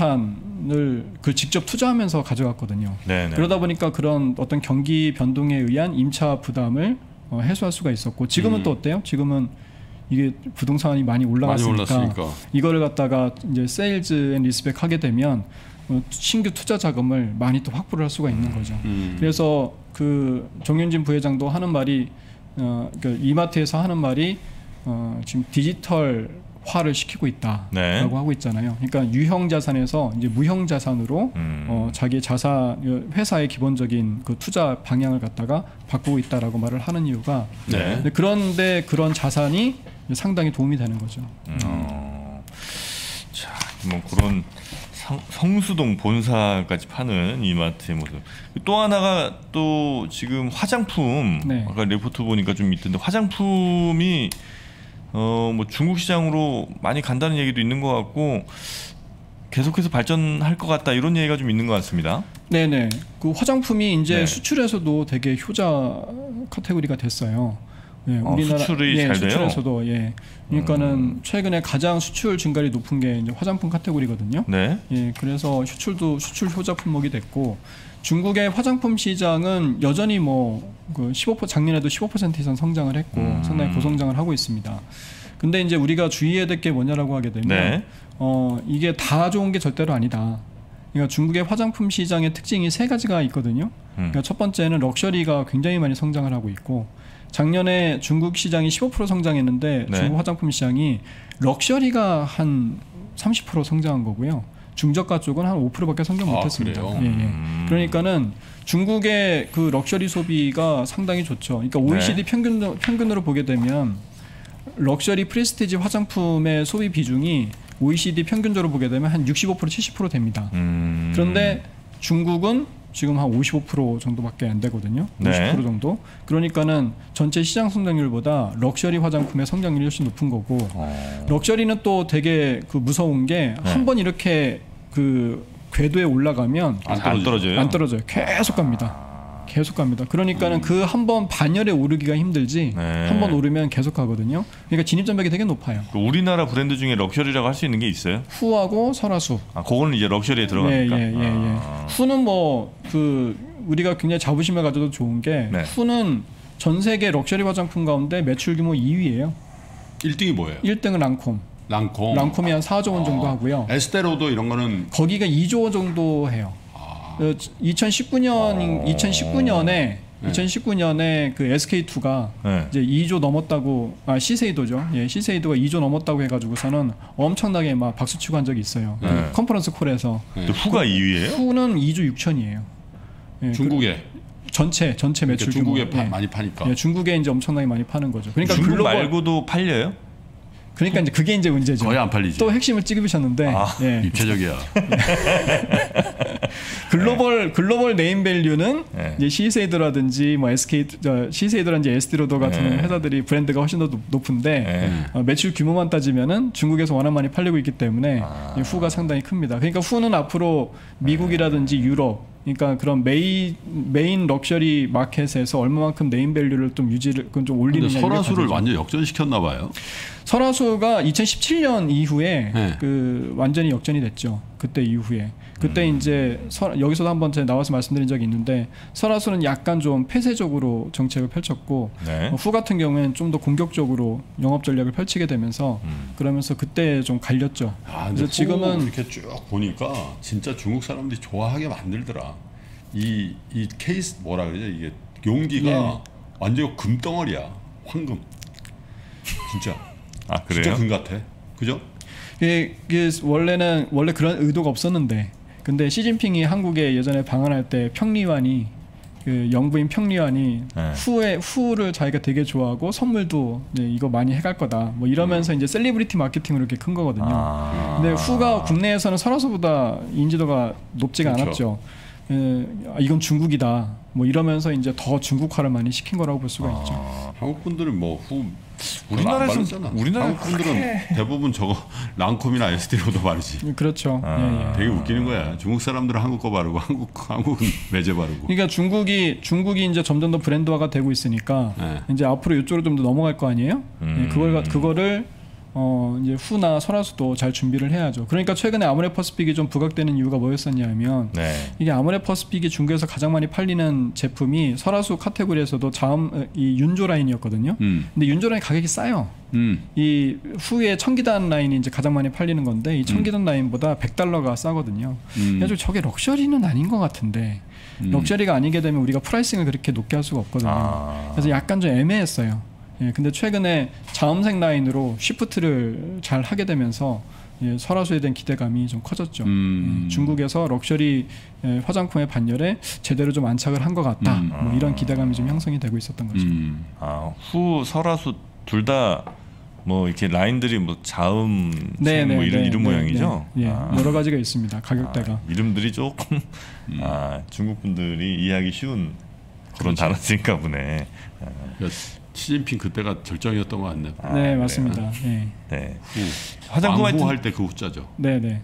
부동산을 그 직접 투자하면서 가져갔거든요. 네. 네. 그러다 보니까 그런 어떤 경기 변동에 의한 임차 부담을 어, 해소할 수가 있었고 지금은 음. 또 어때요? 지금은 이게 부동산이 많이 많이 올라갔으니까, 올랐으니까. 이거를 갖다가 이제 세일즈 앤 리스펙 하게 되면 어, 신규 투자 자금을 많이 또 확보를 할 수가 있는 거죠. 음. 그래서 그 정윤진 부회장도 하는 말이 어, 그 이마트에서 하는 말이 어, 지금 디지털화를 시키고 있다라고 네. 하고 있잖아요. 그러니까 유형 자산에서 이제 무형 자산으로 음. 어, 자기 자산 회사의 기본적인 그 투자 방향을 갖다가 바꾸고 있다라고 말을 하는 이유가 네. 근데 그런데 그런 자산이 상당히 도움이 되는 거죠. 음. 어. 자, 뭐 그런 성, 성수동 본사까지 파는 이마트의 모습. 또 하나가 또 지금 화장품. 네. 아까 레포트 보니까 좀 있던데 화장품이 어 뭐 중국 시장으로 많이 간다는 얘기도 있는 것 같고 계속해서 발전할 것 같다 이런 얘기가 좀 있는 것 같습니다. 네네. 그 화장품이 이제 네. 수출에서도 되게 효자 카테고리가 됐어요. 예, 어, 수출이 예, 잘 돼요? 수출에서도 예. 그러니까는 음. 최근에 가장 수출 증가율이 높은 게 이제 화장품 카테고리거든요. 네. 예, 그래서 수출도 수출 효자 품목이 됐고 중국의 화장품 시장은 여전히 뭐그 십오 퍼센트 작년에도 십오 퍼센트 이상 성장을 했고 음. 상당히 고성장을 하고 있습니다. 근데 이제 우리가 주의해야 될 게 뭐냐라고 하게 되면 네. 어 이게 다 좋은 게 절대로 아니다. 그러니까 중국의 화장품 시장의 특징이 세 가지가 있거든요. 음. 그러니까 첫 번째는 럭셔리가 굉장히 많이 성장을 하고 있고 작년에 중국 시장이 십오 퍼센트 성장했는데 네. 중국 화장품 시장이 럭셔리가 한 삼십 퍼센트 성장한 거고요. 중저가 쪽은 한 오 퍼센트밖에 성장 아, 못했습니다. 그래요? 예, 예. 음. 그러니까는 중국의 그 럭셔리 소비가 상당히 좋죠. 그러니까 오이시디 네. 평균 평균으로 보게 되면 럭셔리 프레스티지 화장품의 소비 비중이 오이시디 평균적으로 보게 되면 한 육십오 퍼센트 칠십 퍼센트 됩니다. 음. 그런데 중국은 지금 한 오십오 퍼센트 정도밖에 안 되거든요. 네. 오십 퍼센트 정도. 그러니까는 전체 시장 성장률보다 럭셔리 화장품의 성장률이 훨씬 높은 거고 어. 럭셔리는 또 되게 그 무서운 게 한 번 네. 이렇게 그 궤도에 올라가면 안 안 떨어져요. 안 떨어져요. 계속 갑니다. 계속 갑니다. 그러니까는 그 한 번 반열에 오르기가 힘들지 네. 한 번 오르면 계속 가거든요. 그러니까 진입 장벽이 되게 높아요. 그 우리나라 브랜드 중에 럭셔리라고 할 수 있는 게 있어요? 후하고 설화수. 아, 그거는 이제 럭셔리에 예, 들어갑니까? 예, 예, 예. 아. 후는 뭐 그 우리가 굉장히 자부심을 가져도 좋은 게 네. 후는 전 세계 럭셔리 화장품 가운데 매출 규모 이 위예요. 일 등이 뭐예요? 일 등은 랑콤. 랑콤. 랑콤이 한 사조 원 정도 아. 하고요. 에스테로도 이런 거는 거기가 이조 원 정도 해요. 아. 어, 이천십구 년 어. 이천십구 년에 네. 이천십구 년에 그 에스케이투가 네. 이제 이조 넘었다고 아 시세이도죠. 예, 시세이도가 이조 넘었다고 해 가지고서는 엄청나게 막 박수 치고 한 적이 있어요. 네. 그 컨퍼런스 콜에서 네. 또 후가 이 위예요? 후는 이조 육천이에요. 예, 중국에 그 전체 전체 매출 그러니까 중국에 규모. 파- 예. 많이 파니까. 예, 중국에 이제 엄청나게 많이 파는 거죠. 그러니까 중국 글로벌 말고도 팔려요? 그러니까 이제 그게 이제 문제죠. 거의 안 팔리지. 또 핵심을 찍으셨는데 아, 예. 입체적이야. 글로벌 글로벌 네임밸류는 네. 이제 시세이드라든지 뭐 에스케이 저 시세이드라든지 에스티로더 같은 네. 회사들이 브랜드가 훨씬 더 높- 높은데 네. 어, 매출 규모만 따지면은 중국에서 워낙 많이 팔리고 있기 때문에 아. 이 후가 상당히 큽니다. 그러니까 후는 앞으로 미국이라든지 유럽 그러니까 그런 메인 메인 럭셔리 마켓에서 얼마만큼 네임밸류를 좀 유지를 그건 좀 근데 올리느냐 이게 설화수를 과제죠. 완전 역전시켰나 봐요. 설화수가 이천십칠 년 이후에 네. 그 완전히 역전이 됐죠. 그때 이후에 그때 음. 이제 설, 여기서도 한번 제가 나와서 말씀드린 적이 있는데 설화수는 약간 좀 폐쇄적으로 정책을 펼쳤고 네. 어, 후 같은 경우에는 좀 더 공격적으로 영업 전략을 펼치게 되면서 음. 그러면서 그때 좀 갈렸죠. 아, 근데 그래서 지금은 이렇게 쭉 보니까 진짜 중국 사람들이 좋아하게 만들더라. 이 이 케이스 뭐라 그러죠? 이게 용기가 예. 완전 금덩어리야. 황금. 진짜. 아, 진짜 그래요? 금 같아. 그죠? 이게, 이게 원래는 원래 그런 의도가 없었는데 근데 시진핑이 한국에 예전에 방한할 때 평리환이 그 영부인 평리환이 네. 후에 후를 자기가 되게 좋아하고 선물도 네, 이거 많이 해갈 거다. 뭐 이러면서 음. 이제 셀리브리티 마케팅으로 이렇게 큰 거거든요. 아. 근데 후가 국내에서는 설화수보다 인지도가 높지가 그렇죠. 않았죠. 예, 아, 이건 중국이다. 뭐 이러면서 이제 더 중국화를 많이 시킨 거라고 볼 수가 아. 있죠. 한국 분들은 뭐후 우리나라에서 우리나라 한국 분들은 대부분 저거 랑콤이나 에스티로도 바르지. 그렇죠. 아. 예, 예. 되게 웃기는 거야. 중국 사람들은 한국 거 바르고 한국 한국은 매제 바르고. 그러니까 중국이 중국이 이제 점점 더 브랜드화가 되고 있으니까 네. 이제 앞으로 이쪽으로 좀 더 넘어갈 거 아니에요? 음. 예, 그걸 그거를 어 이제 후나 설화수도 잘 준비를 해야죠. 그러니까 최근에 아모레퍼스픽이 좀 부각되는 이유가 뭐였었냐면 네. 이게 아모레퍼스픽이 중국에서 가장 많이 팔리는 제품이 설화수 카테고리에서도 자음 이 윤조 라인이었거든요. 음. 근데 윤조 라인 가격이 싸요. 음. 이 후에 청기단 라인이 이제 가장 많이 팔리는 건데 이 청기단 라인보다 백 달러가 싸거든요. 음. 그래서 저게 럭셔리는 아닌 것 같은데 음. 럭셔리가 아니게 되면 우리가 프라이싱을 그렇게 높게 할 수가 없거든요. 아. 그래서 약간 좀 애매했어요. 예, 근데 최근에 자음색 라인으로 쉬프트를 잘 하게 되면서 예, 설화수에 대한 기대감이 좀 커졌죠. 음. 예, 중국에서 럭셔리 예, 화장품의 반열에 제대로 좀 안착을 한 것 같다. 음. 뭐 이런 기대감이 좀 형성이 되고 있었던 거죠. 음. 아, 후 설화수 둘 다 뭐 이렇게 라인들이 뭐 자음 네, 뭐 네, 이런 네, 이름 네, 모양이죠. 네. 예, 아. 여러 가지가 있습니다. 가격대가. 아, 이름들이 조금 음. 아, 중국 분들이 이해하기 쉬운 그런 그렇죠. 단어들인가 보네. 그러니까 시진핑 그때가 절정이었던 것 같네. 아, 네, 그래요? 맞습니다. 예. 네. 후. 화장품 하여튼 왕후 할때 그 후자죠. 네, 네.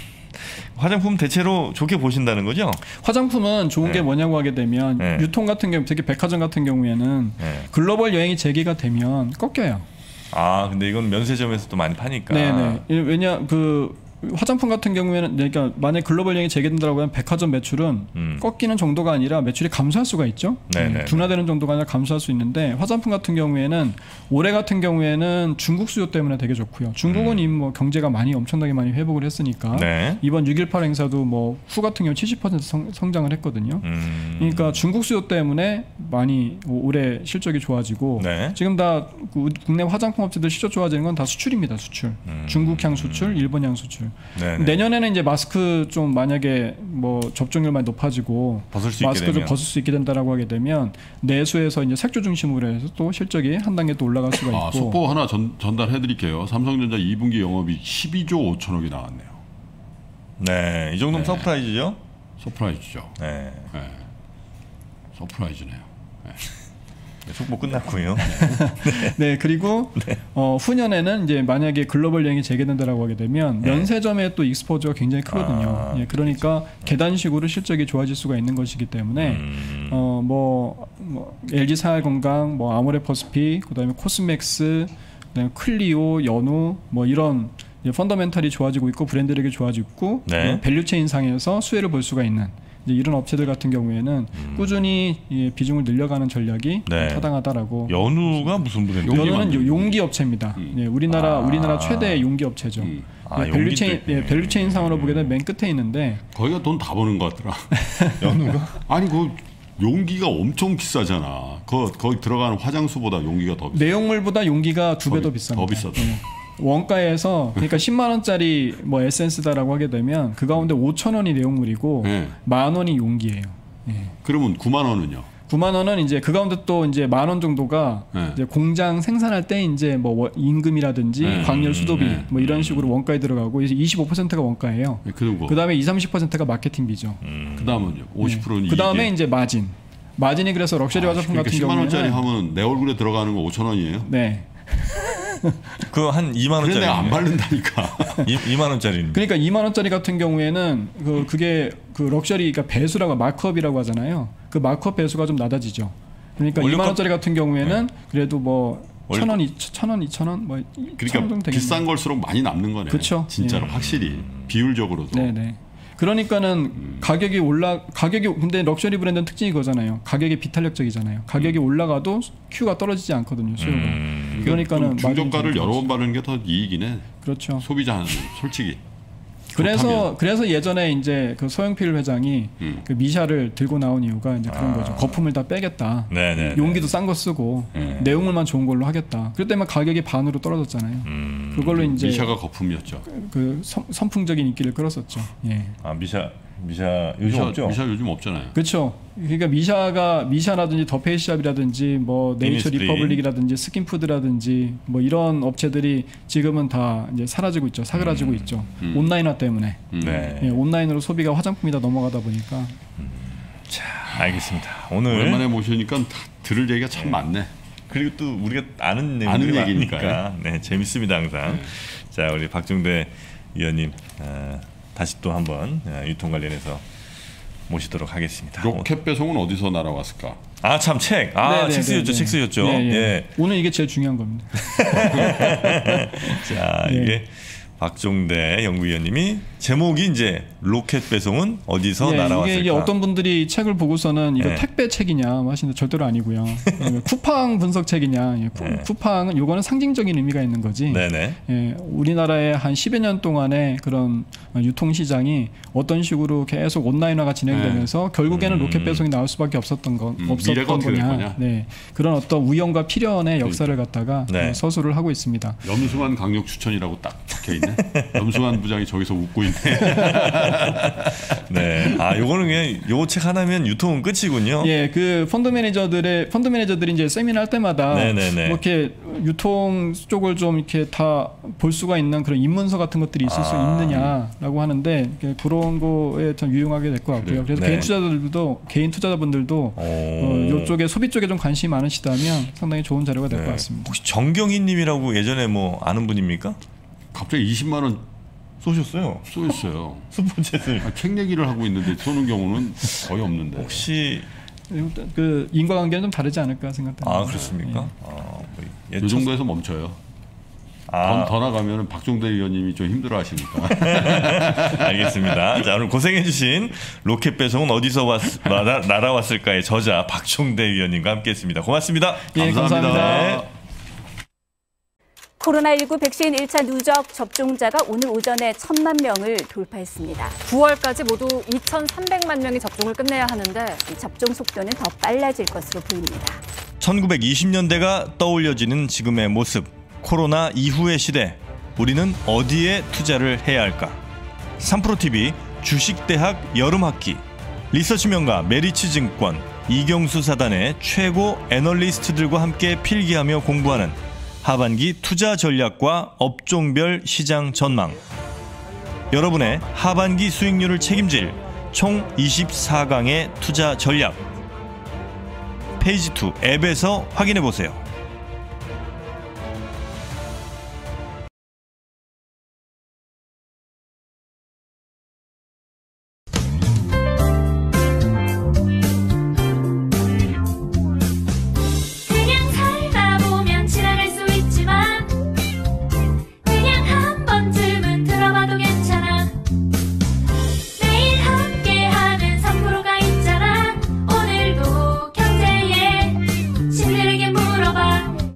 화장품 대체로 좋게 보신다는 거죠? 화장품은 좋은 게 네. 뭐냐고 하게 되면 네. 유통 같은 경우, 특히 백화점 같은 경우에는 네. 글로벌 여행이 재개가 되면 꺾여요. 아, 근데 이건 면세점에서도 많이 파니까. 네네. 왜냐 그 화장품 같은 경우에는 그러니까 만약 글로벌 여행이 재개된다고 하면 백화점 매출은 음. 꺾이는 정도가 아니라 매출이 감소할 수가 있죠. 네네. 둔화되는 정도가 아니라 감소할 수 있는데 화장품 같은 경우에는 올해 같은 경우에는 중국 수요 때문에 되게 좋고요. 중국은 음. 이미 뭐 경제가 많이 엄청나게 많이 회복을 했으니까 네. 이번 육 일팔 행사도 뭐 후 같은 경우 칠십 퍼센트 성, 성장을 했거든요. 음. 그러니까 중국 수요 때문에 많이 올해 실적이 좋아지고 네. 지금 다 국내 화장품 업체들 실적 좋아지는 건 다 수출입니다. 수출. 음. 중국향 수출, 일본향 수출. 네네. 내년에는 이제 마스크 좀 만약에 뭐 접종률 많이 높아지고 벗을 수 있게 마스크 좀 되면. 벗을 수 있게 된다라고 하게 되면 내수에서 이제 색조 중심으로 해서 또 실적이 한 단계 또 올라갈 수가 있고. 아, 속보 하나 전, 전달해드릴게요. 삼성전자 이 분기 영업이 십이조 오천억이 나왔네요. 네, 이 정도면 네. 서프라이즈죠? 서프라이즈죠. 네. 네. 서프라이즈네요. 네. 네, 속보 끝났고요. 네, 그리고 어, 후년에는 이제 만약에 글로벌 여행이 재개된다라고 하게 되면 네. 면세점의 또 익스포저가 굉장히 크거든요. 아, 예, 그러니까 계단식으로 실적이 좋아질 수가 있는 것이기 때문에 음. 어, 뭐, 뭐 엘지 생활건강, 뭐 아모레퍼스픽, 그다음에 코스맥스, 그다음에 클리오, 연우 뭐 이런 이제 펀더멘탈이 좋아지고 있고 브랜드력이 좋아지고 있고 네. 어, 밸류체인 상에서 수혜를 볼 수가 있는 이제 이런 업체들 같은 경우에는 음. 꾸준히 예, 비중을 늘려가는 전략이 네. 타당하다라고. 연우가 무슨 브랜드? 용기 연우는 만들기. 용기 업체입니다. 음. 예, 우리나라 아. 우리나라 최대 용기 업체죠. 음. 아, 예, 밸류체인 용기도 예, 있네. 밸류체인 상으로 보게 되면 맨 끝에 있는데 거기가 돈 다 버는 것 같더라. 연우가? 아니 그 용기가 엄청 비싸잖아. 거 거기 들어가는 화장수보다 용기가 더 비싸. 내용물보다 용기가 두 배 더 비- 비쌉니다. 더 비싸다. 예. 원가에서 그러니까 십만 원짜리 뭐 에센스다라고 하게 되면 그 가운데 오천 원이 내용물이고 네. 만 원이 용기예요. 예. 그러면 구만 원은요? 구만 원은 이제 그 가운데 또 이제 만 원 정도가 네. 이제 공장 생산할 때 이제 뭐 워- 임금이라든지 네. 광열 수도비 네. 뭐 이런 식으로 원가에 들어가고 이제 이십오 퍼센트가 원가예요. 네, 그리고 그 다음에 이십, 삼십 퍼센트가 마케팅비죠. 음. 그 다음은요? 오십 퍼센트는 그 다음에 이익이에요? 이제 마진. 마진이 그래서 럭셔리 아, 화장품 그러니까 같은 십만 원짜리 경우에는 하면 내 얼굴에 들어가는 거 오천 원이에요? 네. 그거 한 이만 그래 원짜리. 내가 안 바른다니까. 이만 원짜리인데. 그러니까 이만 원짜리 같은 경우에는 그 그게 그 럭셔리 그러니까 배수라고 마크업이라고 하잖아요. 그 마크업 배수가 좀 낮아지죠. 그러니까 원료값- 이만 원짜리 같은 경우에는 그래도 뭐 원료- 천 원, 천 원, 이천 원, 뭐 천 원 그러니까 정도 되겠네요. 비싼 걸수록 많이 남는 거네. 그쵸. 진짜로 예. 확실히 비율적으로도. 네네. 그러니까는 음. 가격이 올라 가격이 근데 럭셔리 브랜드는 특징이 그거잖아요. 가격이 비탄력적이잖아요. 가격이 올라가도 Q가 떨어지지 않거든요. 수요가. 음. 그러니까는 좀 중저가를 마진이 여러 번 바르는 게 더 이익이네. 그렇죠. 소비자는 솔직히. 그래서 좋다면. 그래서 예전에 이제 그 소영필 회장이 음. 그 미샤를 들고 나온 이유가 이제 그런 아. 거죠. 거품을 다 빼겠다. 네네. 용기도 싼 거 쓰고 네. 내용물만 좋은 걸로 하겠다. 그럴 때만 가격이 반으로 떨어졌잖아요. 음. 그걸로 이제 미샤가 거품이었죠. 그 선, 선풍적인 인기를 끌었었죠. 예. 아 미샤 미샤 요즘 미샤, 없죠? 미샤 요즘 없잖아요. 그렇죠. 그러니까 미샤가 미샤라든지 더 페이스샵이라든지 뭐 네이처 이니스트리. 리퍼블릭이라든지 스킨푸드라든지 뭐 이런 업체들이 지금은 다 이제 사라지고 있죠. 사그라지고 음. 있죠. 음. 온라인화 때문에. 음. 네. 예, 온라인으로 소비가 화장품이 다 넘어가다 보니까. 자, 알겠습니다. 오늘 오랜만에 모시니까 들을 얘기가 참 많네. 그리고 또 우리가 아는 아는 내용들이 얘기니까요. 많으니까 네, 재밌습니다 항상. 네. 자, 우리 박종대 위원님 어, 다시 또 한번 어, 유통 관련해서 모시도록 하겠습니다. 로켓 배송은 어디서 날아왔을까? 아, 참 책. 아, 네, 책 네, 쓰였죠. 네, 책 네. 쓰였죠. 예, 예. 예. 오늘 이게 제일 중요한 겁니다. 자, 네. 이게 박종대 연구위원님이 제목이 이제 로켓 배송은 어디서 예, 날아왔을까? 이게, 이게 어떤 분들이 책을 보고서는 이거 네. 택배 책이냐 하시는데 절대로 아니고요. 예, 쿠팡 분석 책이냐. 예, 쿠, 네. 쿠팡은 요거는 상징적인 의미가 있는 거지. 네네. 예, 우리나라의 한 십여 년 동안의 그런 유통 시장이 어떤 식으로 계속 온라인화가 진행되면서 결국에는 음. 로켓 배송이 나올 수밖에 없었던 거 음, 없었던 미래가 어떻게 될 거냐. 거냐? 네, 그런 어떤 우연과 필연의 역사를 갖다가 네. 어, 서술을 하고 있습니다. 염승환 강력 추천이라고 딱 적혀 있네. 염승환 부장이 저기서 웃고 있네. 네. 아, 요거는 그냥 요 책 하나면 유통은 끝이군요. 예, 그 펀드 매니저들의 펀드 매니저들이 이제 세미나 할 때마다 네네네. 뭐 이렇게 유통 쪽을 좀 이렇게 다 볼 수가 있는 그런 입문서 같은 것들이 있을 수 아. 있느냐라고 하는데 그런 거에 좀 유용하게 될 것 같고요. 그래서 네. 개인 투자자들도 개인 투자자분들도 오. 어, 이쪽에 소비 쪽에 좀 관심이 많으시다면 상당히 좋은 자료가 될 것 네. 같습니다. 혹시 정경희님이라고 예전에 뭐 아는 분입니까? 갑자기 이십만 원 쏘셨어요. 쏘였어요. 스포츠를 아, 책 얘기를 하고 있는데 쏘는 경우는 거의 없는데. 혹시 그 인과관계는 좀 다르지 않을까 생각합니다. 아, 그렇습니까? 아, 뭐 예, 이 정도에서 멈춰요. 아, 더, 더 나가면 박종대 의원님이 좀 힘들어하시니까. 알겠습니다. 자, 오늘 고생해주신 로켓 배송은 어디서 왔, 날아, 날아왔을까의 저자 박종대 위원님과 함께했습니다. 고맙습니다. 예, 감사합니다. 감사합니다. 코로나십구 백신 일 차 누적 접종자가 오늘 오전에 천만 명을 돌파했습니다. 구월까지 모두 이천삼백만 명이 접종을 끝내야 하는데 이 접종 속도는 더 빨라질 것으로 보입니다. 천구백이십 년대가 떠올려지는 지금의 모습. 코로나 이후의 시대. 우리는 어디에 투자를 해야 할까? 삼프로티비 주식대학 여름학기. 리서치 명가 메리츠증권 이경수 사단의 최고 애널리스트들과 함께 필기하며 공부하는 하반기 투자 전략과 업종별 시장 전망. 여러분의 하반기 수익률을 책임질 총 이십사 강의 투자 전략. 페이지 이 앱에서 확인해 보세요.